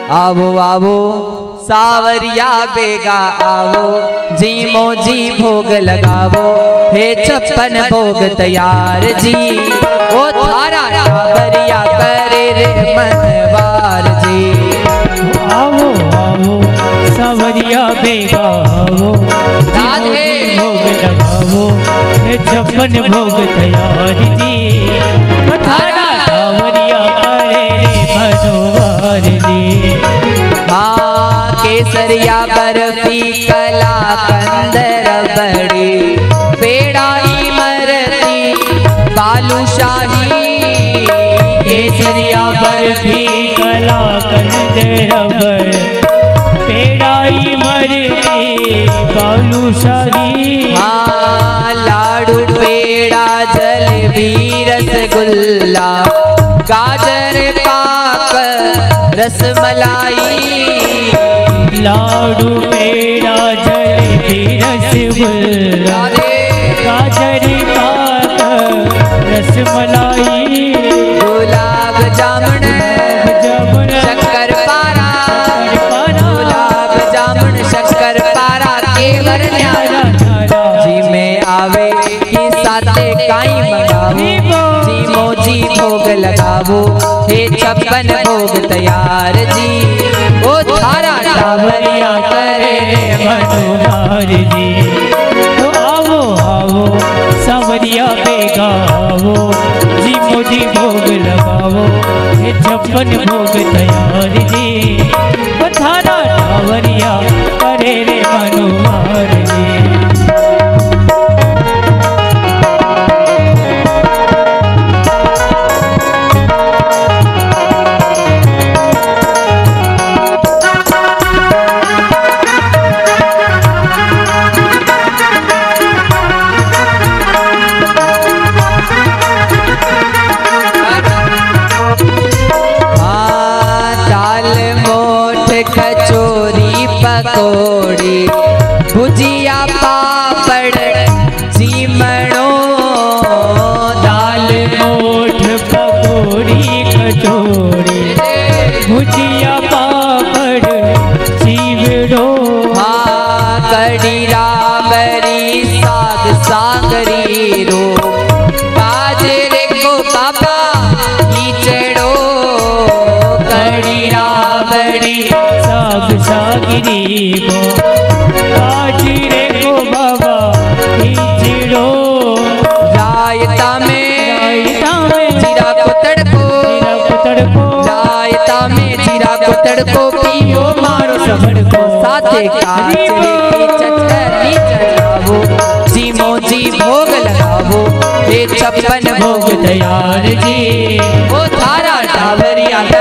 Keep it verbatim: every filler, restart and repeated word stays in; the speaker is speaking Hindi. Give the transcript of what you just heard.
आवो आवो सावरिया बेगा आवो, जी मोजी भोग लगावो, हे छप्पन भोग तैयार जी। ओ थारा सावरिया करे रे मनवार जी। आवो आवो सावरिया बेगा आवो, राधे भोग लगावो, हे छप्पन भोग तैयार जी। थारा सावरिया करे रे मनवार जी। केसरिया बर्फी कला कंदर बड़ी, पेड़ाई मरती बालूशाही। केसरिया बर्फी कला कंदर बड़ी, पेड़ाई मरती बालूशाही। हाँ लाडू पेड़ा जलेबी रसगुल्ला, गाजर पाक रसमलाई। लाडू पेड़ा जलेबी रसगुल्ला, गाजर पाक रसमलाई। गुलाब जामुन जामुन शक्कर पारा, गुलाब जामुन शक्कर पारा केवर न्यारा। जी में आवे कि साथे काई मंगावो, जी मोजी भोग लगावो, हे छप्पन भोग तैयार जी। ओ थारा सावरिया करे मनोहर जी। तो आवो आवो सावरिया बेगा आवो, जी मोजी भोग लगावो, हे छप्पन भोग तैयार जी। तो थारा सावरिया करे रे मनोहर जी। कचोरी पकोड़ी भुजिया पापड़ जीमणो, दाल मोठ पकोड़ी कचोरी भुजिया पापड़ जीवड़ो। हाँ कड़ी राबरी साग सांगरी रो, बाजरे को बाबा खींचड़ो। कड़ी राबरी साग सागरी को, बाजरे को बाबा खींचड़ो। रायता में रायता में जीरा को तड़को, जीरा को तड़को, रायता में जीरा को तड़को, पियो मारो सबड़ को, साथे काजरे की चटनी चढ़ावो, जी मोजी भोग लगावो, हे छप्पन भोग तैयार जी। ओ थारा सावरिया